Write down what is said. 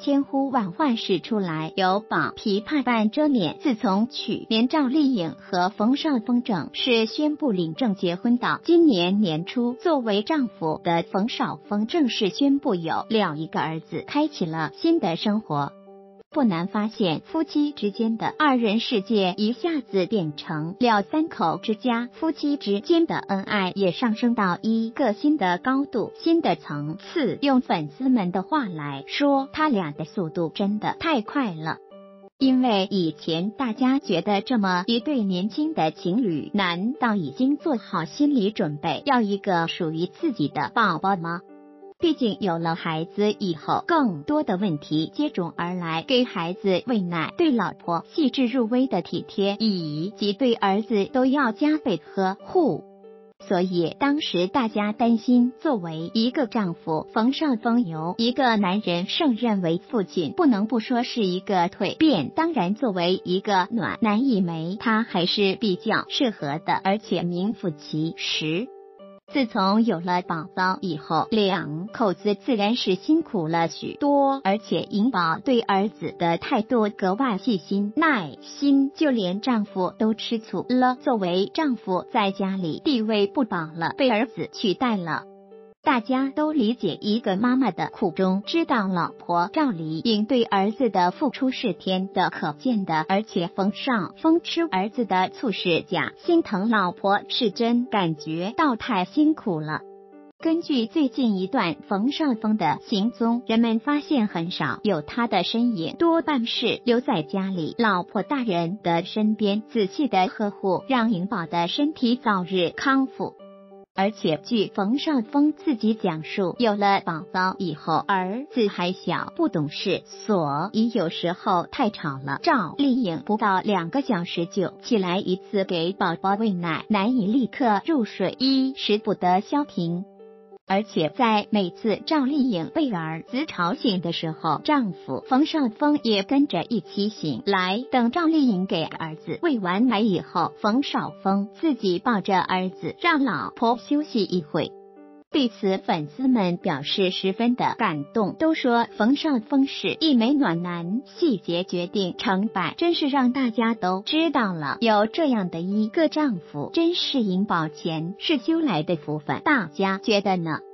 千呼万唤始出来，有绑琵琶半遮面。自从去年赵丽颖和冯绍峰正式宣布领证结婚到今年年初，作为丈夫的冯绍峰正式宣布有了一个儿子，开启了新的生活。不难发现，夫妻之间的二人世界一下子变成了三口之家，夫妻之间的恩爱也上升到一个新的高度、新的层次。用粉丝们的话来说，他俩的速度真的太快了。因为以前大家觉得这么一对年轻的情侣，难道已经做好心理准备，要一个属于自己的宝宝吗？毕竟有了孩子以后，更多的问题接踵而来，给孩子喂奶，对老婆细致入微的体贴，以及对儿子都要加倍呵护。所以当时大家担心，作为一个丈夫，冯绍峰由一个男人胜任为父亲，不能不说是一个蜕变。当然，作为一个暖男一枚，他还是比较适合的，而且名副其实。自从有了宝宝以后，两口子自然是辛苦了许多，而且颖宝对儿子的态度格外细心耐心，就连丈夫都吃醋了。作为丈夫在家里地位不保了，被儿子取代了。大家都理解一个妈妈的苦衷，知道老婆赵丽颖对儿子的付出是天的可见的，而且冯绍峰吃儿子的醋是假，心疼老婆是真，感觉到太辛苦了。根据最近一段冯绍峰的行踪，人们发现很少有他的身影，多半是留在家里老婆大人的身边，仔细的呵护，让颖宝的身体早日康复。而且据冯绍峰自己讲述，有了宝宝以后，儿子还小不懂事，所以有时候太吵了，赵丽颖不到2个小时就起来一次给宝宝喂奶，难以立刻入睡，一时不得消停。而且在每次赵丽颖被儿子吵醒的时候，丈夫冯绍峰也跟着一起醒来。等赵丽颖给儿子喂完奶以后，冯绍峰自己抱着儿子让老婆休息一会。对此，粉丝们表示十分的感动，都说冯绍峰是一枚暖男，细节决定成败，真是让大家都知道了，有这样的一个丈夫，真是颖宝前世修来的福分。大家觉得呢？